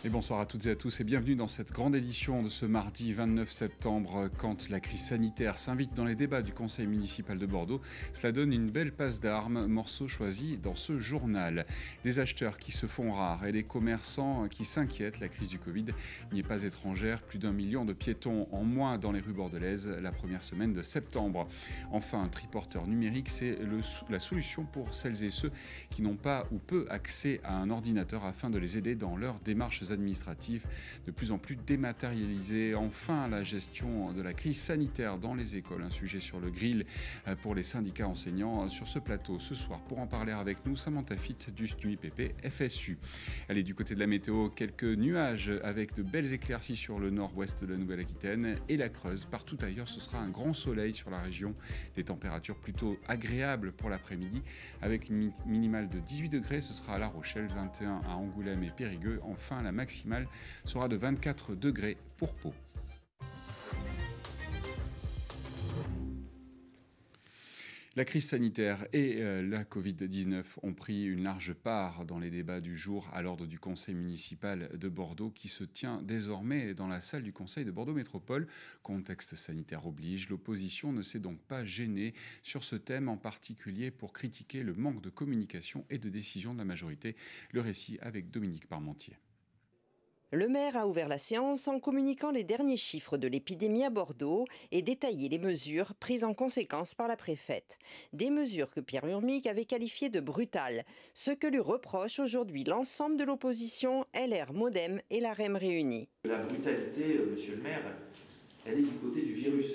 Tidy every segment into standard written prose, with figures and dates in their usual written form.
Et bonsoir à toutes et à tous et bienvenue dans cette grande édition de ce mardi 29 septembre. Quand la crise sanitaire s'invite dans les débats du conseil municipal de Bordeaux, cela donne une belle passe d'armes, morceau choisi dans ce journal. Des acheteurs qui se font rares et des commerçants qui s'inquiètent. La crise du Covid n'y est pas étrangère. Plus d'1 million de piétons en moins dans les rues bordelaises la première semaine de septembre. Enfin, un triporteur numérique, c'est la solution pour celles et ceux qui n'ont pas ou peu accès à un ordinateur afin de les aider dans leurs démarches administratives de plus en plus dématérialisées. Enfin, la gestion de la crise sanitaire dans les écoles, un sujet sur le grill pour les syndicats enseignants sur ce plateau ce soir. Pour en parler avec nous, Samantha Fitt du SNUIPP FSU. Allez, du côté de la météo, quelques nuages avec de belles éclaircies sur le nord-ouest de la Nouvelle-Aquitaine et la Creuse. Partout ailleurs, ce sera un grand soleil sur la région. Des températures plutôt agréables pour l'après-midi avec une minimale de 18 degrés. Ce sera à La Rochelle, 21 à Angoulême et Périgueux. Enfin, la maximale sera de 24 degrés pour Pau. La crise sanitaire et la Covid-19 ont pris une large part dans les débats du jour à l'ordre du conseil municipal de Bordeaux qui se tient désormais dans la salle du conseil de Bordeaux Métropole. Contexte sanitaire oblige, l'opposition ne s'est donc pas gênée sur ce thème, en particulier pour critiquer le manque de communication et de décision de la majorité. Le récit avec Dominique Parmentier. Le maire a ouvert la séance en communiquant les derniers chiffres de l'épidémie à Bordeaux et détaillé les mesures prises en conséquence par la préfète. Des mesures que Pierre Urmic avait qualifiées de brutales, ce que lui reproche aujourd'hui l'ensemble de l'opposition, LR, Modem et la REM réunis. La brutalité, monsieur le maire, elle est du côté du virus.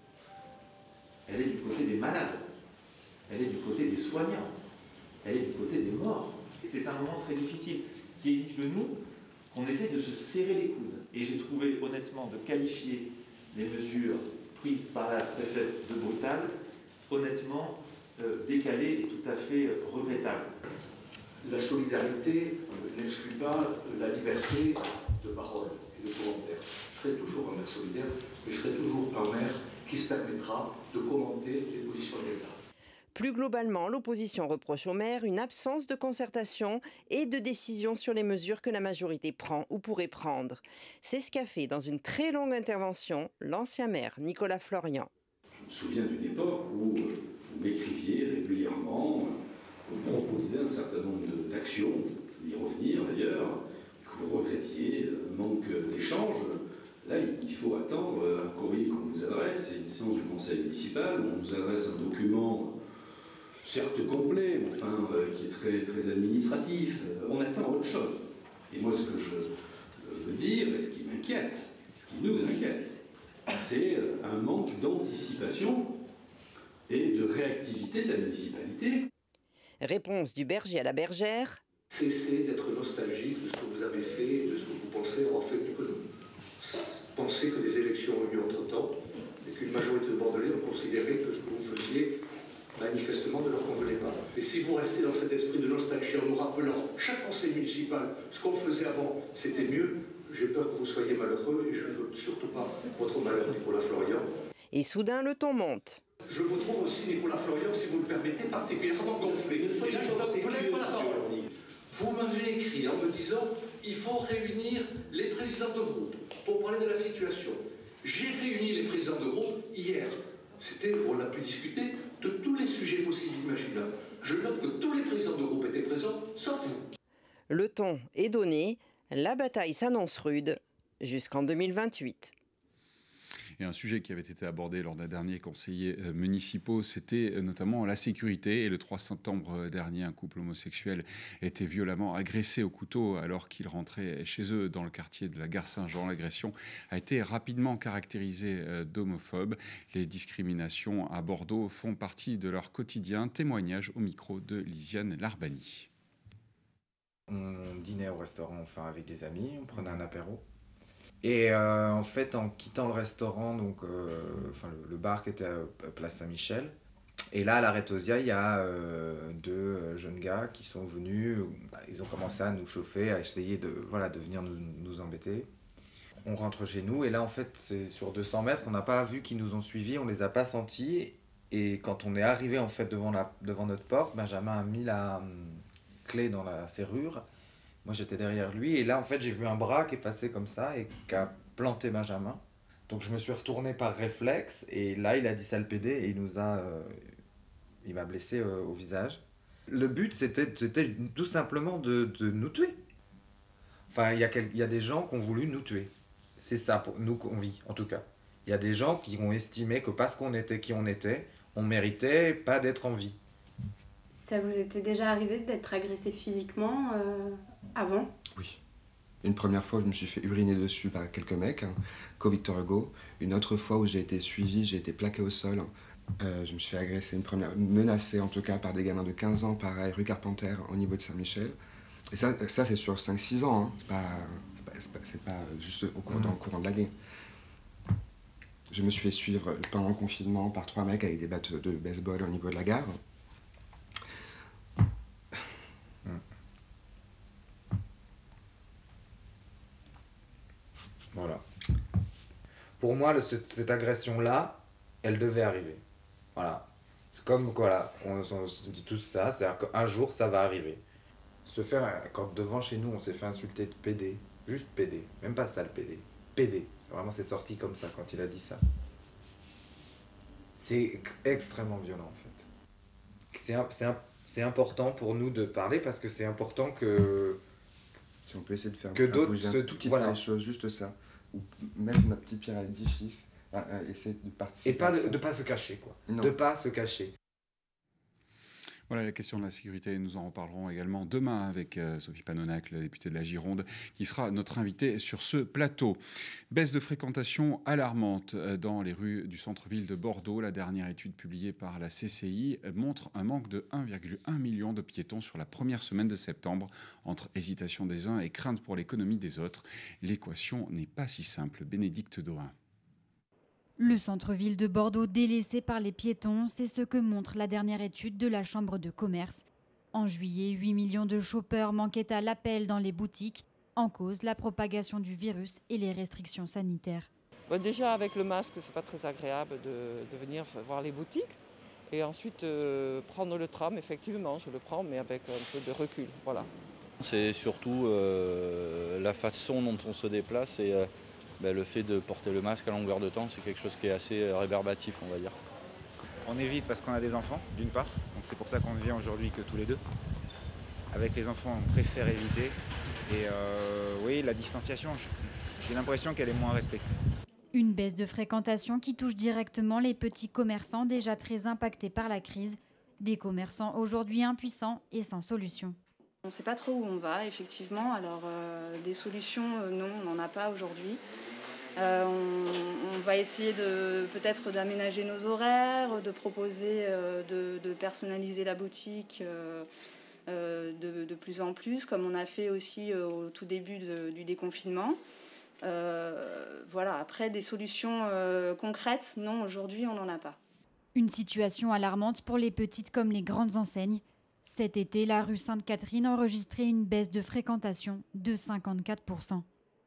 Elle est du côté des malades. Elle est du côté des soignants. Elle est du côté des morts. C'est un moment très difficile qui exige de nous qu'on essaie de se serrer les coudes. Et j'ai trouvé honnêtement de qualifier les mesures prises par la préfète de brutales, honnêtement décalées et tout à fait regrettables. La solidarité n'exclut pas la liberté de parole et de commentaire. Je serai toujours un maire solidaire, mais je serai toujours un maire qui se permettra de commenter les positions de l'État. Plus globalement, l'opposition reproche au maire une absence de concertation et de décision sur les mesures que la majorité prend ou pourrait prendre. C'est ce qu'a fait dans une très longue intervention l'ancien maire Nicolas Florian. Je me souviens d'une époque où vous m'écriviez régulièrement, vous proposiez un certain nombre d'actions, je vais y revenir d'ailleurs, que vous regrettiez un manque d'échange. Là, il faut attendre un courrier qu'on vous adresse, c'est une séance du conseil municipal où on vous adresse un document certes complet, mais enfin, qui est très, très administratif. On attend autre chose. Et moi, ce que je veux dire, et ce qui m'inquiète, ce qui nous inquiète, c'est un manque d'anticipation et de réactivité de la municipalité. Réponse du berger à la bergère. Cessez d'être nostalgique de ce que vous avez fait et de ce que vous pensez avoir fait mieux que nous. Pensez que des élections ont eu lieu entre-temps et qu'une majorité de Bordelais ont considéré que ce que vous faisiez manifestement ne leur convenait pas. Et si vous restez dans cet esprit de nostalgie en nous rappelant chaque conseil municipal, ce qu'on faisait avant, c'était mieux, j'ai peur que vous soyez malheureux et je ne veux surtout pas votre malheur, Nicolas Florian. Et soudain, le ton monte. Je vous trouve aussi, Nicolas Florian, si vous le permettez, particulièrement gonflé. Vous m'avez écrit en me disant il faut réunir les présidents de groupe pour parler de la situation. J'ai réuni les présidents de groupe hier. On a pu discuter de tous les sujets possibles et imaginables. Je note que tous les présidents de groupe étaient présents, sauf vous. Le ton est donné, la bataille s'annonce rude jusqu'en 2028. Et un sujet qui avait été abordé lors d'un dernier conseiller municipal, c'était notamment la sécurité. Et le 3 septembre dernier, un couple homosexuel était violemment agressé au couteau alors qu'il rentrait chez eux dans le quartier de la gare Saint-Jean. L'agression a été rapidement caractérisée d'homophobe. Les discriminations à Bordeaux font partie de leur quotidien. Témoignage au micro de Lisiane Larbani. On dînait au restaurant avec des amis, on prenait un apéro. Et en fait, en quittant le restaurant, donc, le bar qui était à Place Saint-Michel, et là, à la Retosia, il y a deux jeunes gars qui sont venus, ils ont commencé à nous chauffer, à essayer de venir nous embêter. On rentre chez nous, et là, en fait, c'est sur 200 mètres, on n'a pas vu qu'ils nous ont suivis, on les a pas sentis, et quand on est arrivé en fait devant notre porte, Benjamin a mis la clé dans la serrure. Moi j'étais derrière lui et là en fait j'ai vu un bras qui est passé comme ça et qui a planté Benjamin. Donc je me suis retourné par réflexe et là il a dit sale pédé et il m'a blessé au visage. Le but c'était tout simplement de nous tuer. Enfin il y a des gens qui ont voulu nous tuer. C'est ça pour nous qu'on vit en tout cas. Il y a des gens qui ont estimé que parce qu'on était qui on était, on méritait pas d'être en vie. Ça vous était déjà arrivé d'être agressé physiquement avant? Oui. Une première fois où je me suis fait uriner dessus par quelques mecs, co-Victor Hugo. Une autre fois où j'ai été suivi, j'ai été plaqué au sol. Je me suis fait agresser menacé en tout cas par des gamins de 15 ans, pareil, rue Carpenter, au niveau de Saint-Michel. Et ça c'est sur 5-6 ans, hein. C'est pas juste dans le courant de l'année. Je me suis fait suivre pendant le confinement par 3 mecs avec des battes de baseball au niveau de la gare. Voilà. Pour moi, cette agression-là, elle devait arriver. Voilà. C'est comme, voilà, on se dit tous ça, c'est-à-dire qu'un jour, ça va arriver. Quand devant chez nous, on s'est fait insulter de PD, juste PD, même pas sale PD, PD. Vraiment, c'est sorti comme ça quand il a dit ça. C'est extrêmement violent, en fait. C'est important pour nous de parler parce que c'est important que... Si on peut essayer de faire bouger un tout petit peu les choses, juste ça. Ou mettre ma petite pierre à l'édifice, essayer de participer. Et pas de pas se cacher, quoi. Non. De pas se cacher. Voilà la question de la sécurité. Nous en reparlerons également demain avec Sophie Panonac, la députée de la Gironde, qui sera notre invitée sur ce plateau. Baisse de fréquentation alarmante dans les rues du centre-ville de Bordeaux. La dernière étude publiée par la CCI montre un manque de 1,1 million de piétons sur la première semaine de septembre. Entre hésitation des uns et crainte pour l'économie des autres, l'équation n'est pas si simple. Bénédicte Dohain. Le centre-ville de Bordeaux délaissé par les piétons, c'est ce que montre la dernière étude de la Chambre de commerce. En juillet, 8 millions de shoppers manquaient à l'appel dans les boutiques, en cause la propagation du virus et les restrictions sanitaires. Déjà avec le masque, c'est pas très agréable de venir voir les boutiques. Et ensuite, prendre le tram, effectivement, je le prends, mais avec un peu de recul. Voilà. C'est surtout la façon dont on se déplace et le fait de porter le masque à longueur de temps, c'est quelque chose qui est assez rébarbatif, on va dire. On évite parce qu'on a des enfants, d'une part, donc c'est pour ça qu'on ne vient aujourd'hui que tous les deux. Avec les enfants, on préfère éviter. Et oui, la distanciation, j'ai l'impression qu'elle est moins respectée. Une baisse de fréquentation qui touche directement les petits commerçants déjà très impactés par la crise. Des commerçants aujourd'hui impuissants et sans solution. On ne sait pas trop où on va, effectivement. Alors, des solutions, non, on n'en a pas aujourd'hui. On va essayer peut-être d'aménager nos horaires, de proposer, de personnaliser la boutique de plus en plus, comme on a fait aussi au tout début du déconfinement. Voilà. Après, des solutions concrètes, non, aujourd'hui, on n'en a pas. Une situation alarmante pour les petites comme les grandes enseignes. Cet été, la rue Sainte-Catherine enregistrait une baisse de fréquentation de 54%.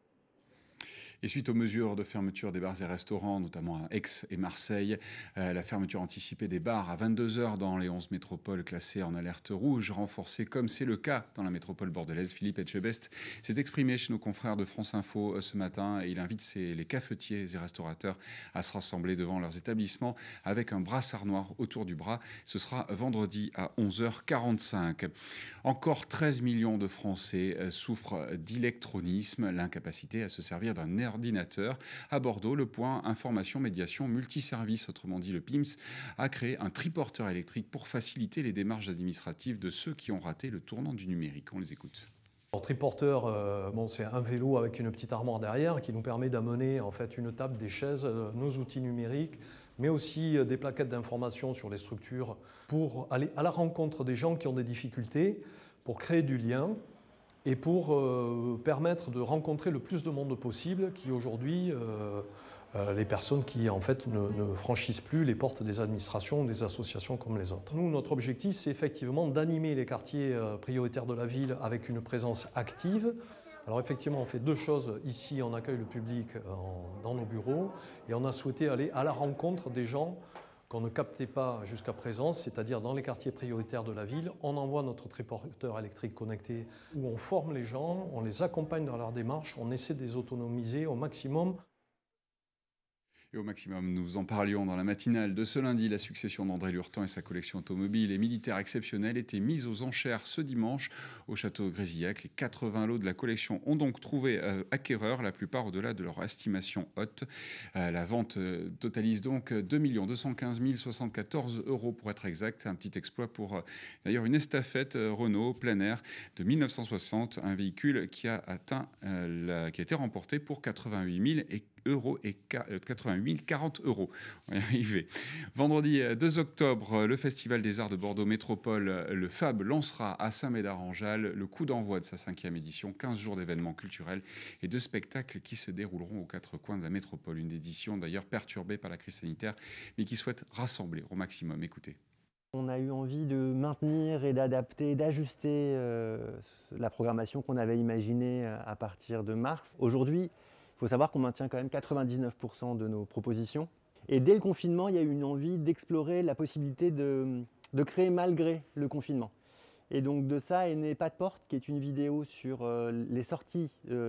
Et suite aux mesures de fermeture des bars et restaurants, notamment à Aix et Marseille, la fermeture anticipée des bars à 22h dans les 11 métropoles classées en alerte rouge, renforcée comme c'est le cas dans la métropole bordelaise. Philippe Etchebest s'est exprimé chez nos confrères de France Info ce matin et il invite les cafetiers et restaurateurs à se rassembler devant leurs établissements avec un brassard noir autour du bras. Ce sera vendredi à 11h45. Encore 13 millions de Français souffrent d'électronisme, l'incapacité à se servir d'un ordinateur. À Bordeaux, le point Information Médiation Multiservice, autrement dit le PIMS, a créé un triporteur électrique pour faciliter les démarches administratives de ceux qui ont raté le tournant du numérique. On les écoute. Le triporteur, c'est un vélo avec une petite armoire derrière qui nous permet d'amener en fait une table, des chaises, nos outils numériques, mais aussi des plaquettes d'information sur les structures pour aller à la rencontre des gens qui ont des difficultés, pour créer du lien et pour permettre de rencontrer le plus de monde possible qui aujourd'hui, les personnes qui en fait ne franchissent plus les portes des administrations ou des associations comme les autres. Nous, notre objectif, c'est effectivement d'animer les quartiers prioritaires de la ville avec une présence active. Alors effectivement, on fait deux choses. Ici, on accueille le public dans nos bureaux et on a souhaité aller à la rencontre des gens qu'on ne captait pas jusqu'à présent, c'est-à-dire dans les quartiers prioritaires de la ville. On envoie notre triporteur électrique connecté où on forme les gens, on les accompagne dans leur démarche, on essaie de les autonomiser au maximum. Et au maximum, nous en parlions dans la matinale de ce lundi. La succession d'André Lurtan et sa collection automobile et militaire exceptionnelle était mise aux enchères ce dimanche au château Grésillac. Les 80 lots de la collection ont donc trouvé acquéreurs, la plupart au-delà de leur estimation haute. La vente totalise donc 2 215 074 € pour être exact. Un petit exploit pour d'ailleurs une estafette Renault plein air de 1960, un véhicule qui a été remporté pour 88 000 € et 40 €. On va y arriver. Vendredi 2 octobre, le Festival des Arts de Bordeaux Métropole, le FAB, lancera à Saint-Médard-en-Jalles le coup d'envoi de sa 5e édition. 15 jours d'événements culturels et de spectacles qui se dérouleront aux 4 coins de la métropole. Une édition d'ailleurs perturbée par la crise sanitaire, mais qui souhaite rassembler au maximum. Écoutez. On a eu envie de maintenir et d'adapter, d'ajuster la programmation qu'on avait imaginée à partir de mars. Aujourd'hui, il faut savoir qu'on maintient quand même 99% de nos propositions. Et dès le confinement, il y a eu une envie d'explorer la possibilité de créer malgré le confinement. Et donc de ça est né Pas de porte, qui est une vidéo sur les sorties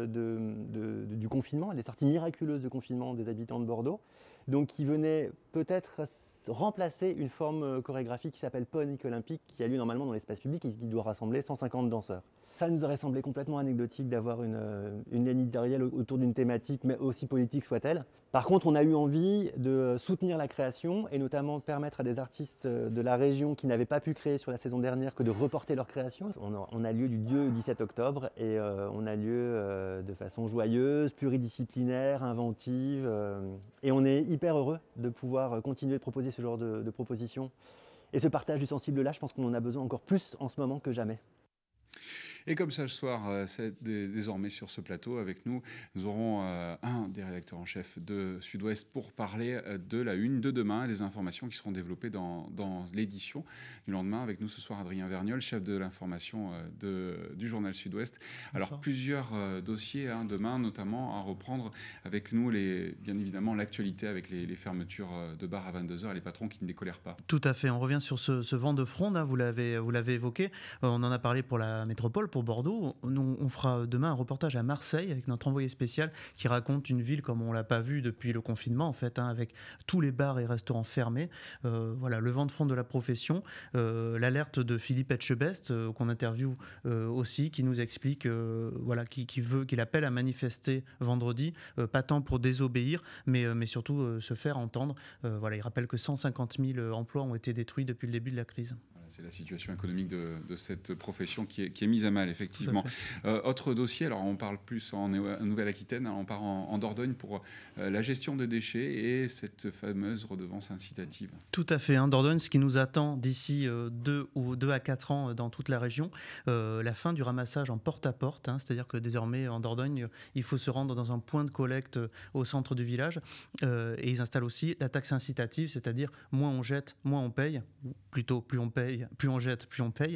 du confinement, les sorties miraculeuses de confinement des habitants de Bordeaux, donc qui venait peut-être remplacer une forme chorégraphique qui s'appelle Ponique Olympique, qui a lieu normalement dans l'espace public et qui doit rassembler 150 danseurs. Ça nous aurait semblé complètement anecdotique d'avoir une ligne éditoriale autour d'une thématique, mais aussi politique soit-elle. Par contre, on a eu envie de soutenir la création et notamment de permettre à des artistes de la région qui n'avaient pas pu créer sur la saison dernière que de reporter leur création. On a lieu du 2 au 17 octobre et on a lieu de façon joyeuse, pluridisciplinaire, inventive. Et on est hyper heureux de pouvoir continuer de proposer ce genre de propositions. Et ce partage du sensible-là, je pense qu'on en a besoin encore plus en ce moment que jamais. Et comme ça, ce soir, c'est désormais sur ce plateau avec nous, nous aurons un des rédacteurs en chef de Sud-Ouest pour parler de la une de demain et des informations qui seront développées dans l'édition du lendemain. Avec nous ce soir, Adrien Vergnol, chef de l'information du journal Sud-Ouest. Alors, plusieurs dossiers demain, notamment à reprendre avec nous, bien évidemment, l'actualité avec les fermetures de bars à 22h et les patrons qui ne décolèrent pas. Tout à fait. On revient sur ce vent de fronde, vous l'avez évoqué. On en a parlé pour la métropole, pour Bordeaux. On fera demain un reportage à Marseille avec notre envoyé spécial qui raconte une ville comme on ne l'a pas vue depuis le confinement, en fait, avec tous les bars et restaurants fermés. Voilà, le vent de fronde de la profession. L'alerte de Philippe Etchebest, qu'on interviewe aussi, qui nous explique qu'il appelle à manifester vendredi, pas tant pour désobéir, mais surtout se faire entendre. Il rappelle que 150 000 emplois ont été détruits depuis le début de la crise. C'est la situation économique de cette profession qui est mise à mal, effectivement. Autre dossier, alors on parle plus en Nouvelle-Aquitaine, on part en Dordogne pour la gestion des déchets et cette fameuse redevance incitative. Tout à fait. Dordogne, ce qui nous attend d'ici 2 à 4 ans dans toute la région, la fin du ramassage en porte-à-porte, c'est-à-dire que désormais en Dordogne, il faut se rendre dans un point de collecte au centre du village et ils installent aussi la taxe incitative, c'est-à-dire moins on jette, moins on paye, plutôt plus on paye, plus on jette, plus on paye.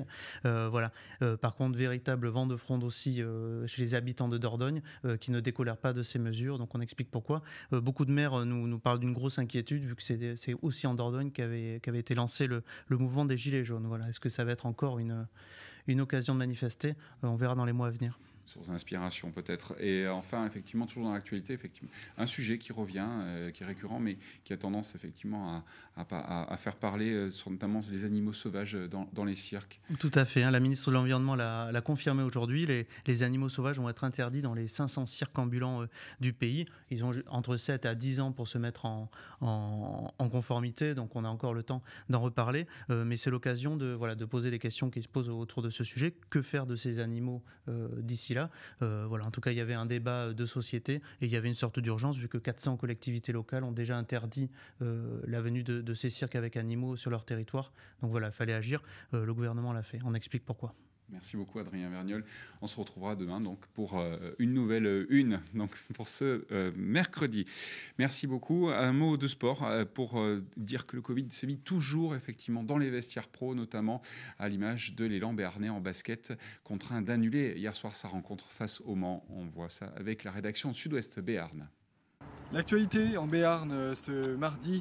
Par contre, véritable vent de fronde aussi chez les habitants de Dordogne qui ne décolèrent pas de ces mesures. Donc on explique pourquoi. Beaucoup de maires nous parlent d'une grosse inquiétude vu que c'est aussi en Dordogne qu'avait été lancé le mouvement des Gilets jaunes. Voilà. Est-ce que ça va être encore une occasion de manifester ? On verra dans les mois à venir. Source d'inspiration peut-être. Et enfin, effectivement, toujours dans l'actualité, effectivement, un sujet qui revient, qui est récurrent, mais qui a tendance effectivement à faire parler, sur notamment les animaux sauvages dans les cirques. Tout à fait. La ministre de l'Environnement l'a confirmé aujourd'hui. Les animaux sauvages vont être interdits dans les 500 cirques ambulants du pays. Ils ont entre 7 à 10 ans pour se mettre en conformité, donc on a encore le temps d'en reparler. Mais c'est l'occasion de poser des questions qui se posent autour de ce sujet. Que faire de ces animaux d'ici là ? En tout cas, il y avait un débat de société et il y avait une sorte d'urgence vu que 400 collectivités locales ont déjà interdit la venue de ces cirques avec animaux sur leur territoire. Donc voilà, il fallait agir. Le gouvernement l'a fait. On explique pourquoi. Merci beaucoup Adrien Vergnol. On se retrouvera demain donc pour une nouvelle une donc pour ce mercredi. Merci beaucoup. Un mot de sport pour dire que le Covid sévit toujours effectivement dans les vestiaires pro, notamment à l'image de l'élan béarnais en basket, contraint d'annuler hier soir sa rencontre face au Mans. On voit ça avec la rédaction de Sud-Ouest Béarn. L'actualité en Béarn ce mardi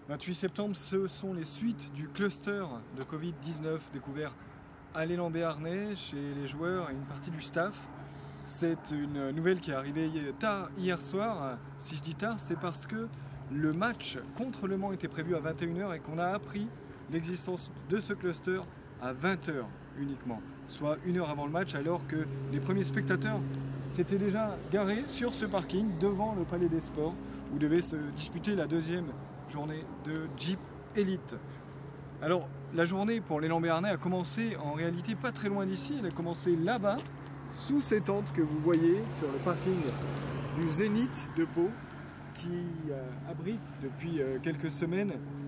28 septembre, ce sont les suites du cluster de Covid-19 découvert à l'élan béarnais chez les joueurs et une partie du staff. C'est une nouvelle qui est arrivée tard hier soir. Si je dis tard, c'est parce que le match contre Le Mans était prévu à 21h et qu'on a appris l'existence de ce cluster à 20h uniquement, soit 1 heure avant le match, alors que les premiers spectateurs s'étaient déjà garés sur ce parking devant le Palais des Sports où devait se disputer la deuxième journée de Jeep Elite. Alors, la journée pour l'élan béarnais a commencé en réalité pas très loin d'ici. Elle a commencé là-bas, sous ces tentes que vous voyez sur le parking du Zénith de Pau, qui abrite depuis quelques semaines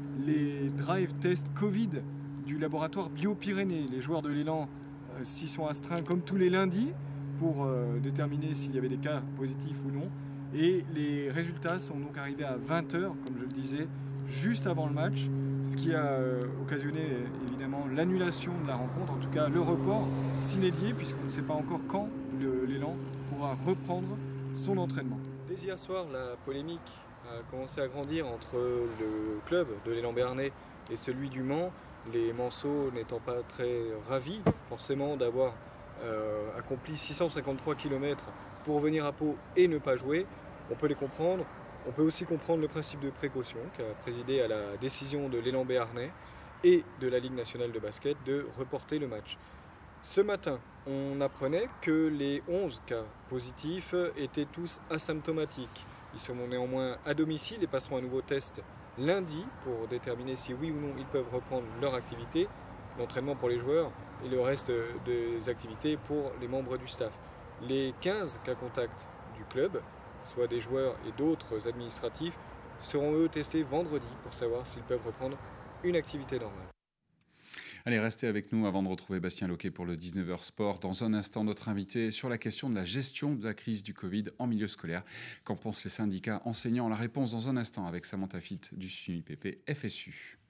les drive tests Covid du laboratoire Bio-Pyrénées. Les joueurs de l'élan s'y sont astreints comme tous les lundis pour déterminer s'il y avait des cas positifs ou non. Et les résultats sont donc arrivés à 20h, comme je le disais, juste avant le match, ce qui a occasionné évidemment l'annulation de la rencontre, en tout cas le report s'inédié, puisqu'on ne sait pas encore quand l'élan pourra reprendre son entraînement. Dès hier soir, la polémique a commencé à grandir entre le club de l'élan béarnais et celui du Mans, les Manceaux n'étant pas très ravis forcément d'avoir accompli 653 km pour venir à Pau et ne pas jouer. On peut les comprendre. On peut aussi comprendre le principe de précaution qui a présidé à la décision de l'élan béarnais et de la Ligue nationale de basket de reporter le match. Ce matin, on apprenait que les 11 cas positifs étaient tous asymptomatiques. Ils seront néanmoins à domicile et passeront un nouveau test lundi pour déterminer si oui ou non ils peuvent reprendre leur activité, l'entraînement pour les joueurs et le reste des activités pour les membres du staff. Les 15 cas contacts du club, soit des joueurs et d'autres administratifs, seront eux testés vendredi pour savoir s'ils peuvent reprendre une activité normale. Allez, restez avec nous avant de retrouver Bastien Loquet pour le 19h Sport. Dans un instant, notre invité sur la question de la gestion de la crise du Covid en milieu scolaire. Qu'en pensent les syndicats enseignants? La réponse dans un instant avec Samantha Fitt du SUIPP FSU.